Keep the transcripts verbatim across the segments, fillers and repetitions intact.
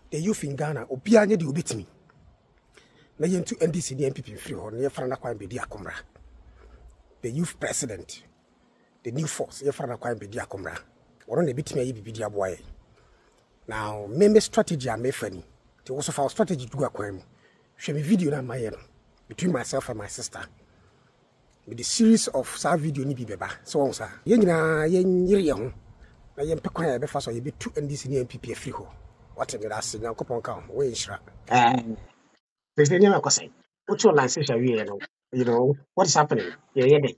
the youth in Ghana, Obianya di ubitimi. Na yentu N D C N P P free ho, na yefra na kwame Bediako mra. The youth president, the new force, yefra na kwame Bediako mra. Oro na bitimi ayi bibidi aboaye. Now, member strategy am mefani. They also for strategy to go kwame. Show me video na my between myself and my sister. With the series of sa video ni bi beba. So on sa. Yen nyina yen yire ho. Na yen pe kwan ya be fa so ye be two N D C N P P free ho. What me that say Nyankopon ka ho. We nshira. Eh. President Nyama kwasai. What's your lance shall we know? You know what is happening? Yeah, yeah.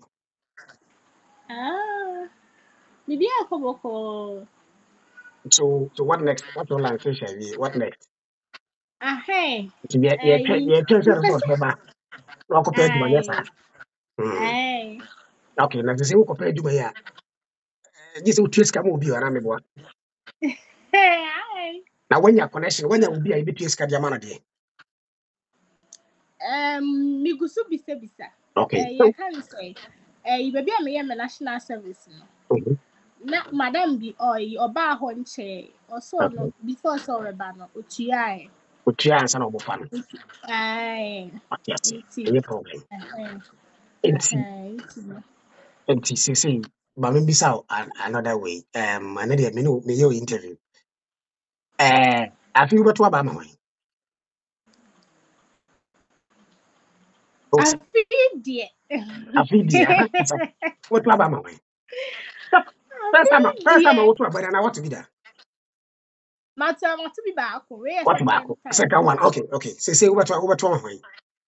Ah. Bediako boko. So so what next? What your lance shall we? What next? Ah hey. Yeah, yeah, yeah, yeah, results beba. No ko pay duma yes. Hey. Okay, na say wo ko pay duma ya. Just what trace come obi ara me boa. Hey. Now when your connection, when you be a bit trace card yamana de. Um migusu bisa bisa. Okay. Eh you can say eh baby am here national service no. Mm-hmm. Na madam bi oy oba ho nche also Okay. no before so reba no otua e. Otua ansa na obofa no. Ai. Okay, any problem. Eh. Enti Eh. enti say say ba me bisa another way. Um another me no me your interview. Eh, afi wo beto aba ma wan. Afi die. Afi dia. What aba ma wan. First time, first time I want to aba na what to be there. Mata want to be back. What back? Second one. Okay, okay. Say say wo beto wo beto ma wan.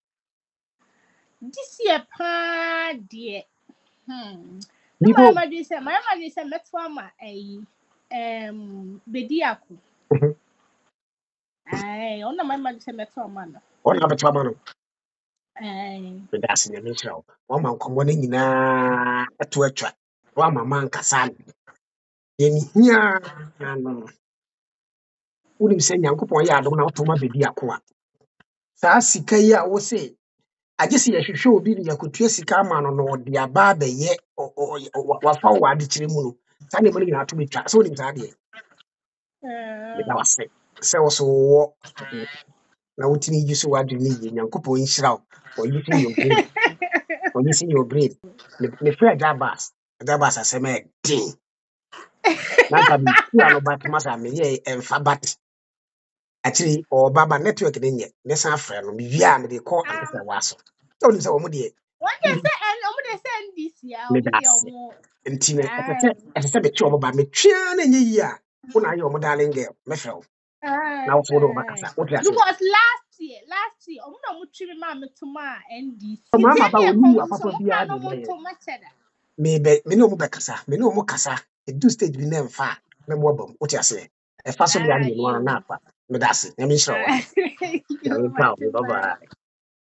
This year pa die. Hmm. People My mother said, my mother said, "Met forma a um Bediako." mhm. Aye, on my mother said, "Met forma." What na beto aba no. Aye. Me da se me nchira. Wo ma nkomo ne nyina eto atwa. Wo ma man kasa. Ye ni hia no. Unim se Nyankopon ya adom na otoma Bediako a. Saa sika yi a wo se agesi ye hwehwe obi ne yakotua sika ama no no de aba ba ye wafa wo ade kire mu no. Saa ne mo nyina ato betwa. So unim saa de. Me da wase. Se wo so wo na wotimi yi so wadu ni ye Nyankopon nhyira wo. For using your brain. For using your brain. Me me frɛ Jabas. Jabas asɛm din. Na ka bi ku ano bat masa me ye emfa bat. Actually or baba network ne nye. Ne san frɛ no me via me de call am sɛ waso. So unim sɛ wo mo de. What they say and um they say this year, Me um da they ase. more. Nti ne ɛsɛ ɛsɛ be twa mo ba me twa na nye yi a. Wo na ayɛ mo darling girl. Me frɛ wo. Na wo so do ba kasa. Wo twa se. Because last year, last year, um no much mama to ma N D C. Mama ba Then oni you apa come pa bia no de more me. to much. Me be me no mo be kasa. Me no mo kasa. E do stage bi na mfa. Me mo bom. Wo twa se. E fa so me ade no na afa. Me da ase. Na me nhyira wo. Thank Ya you me very proud. Bye much. bye.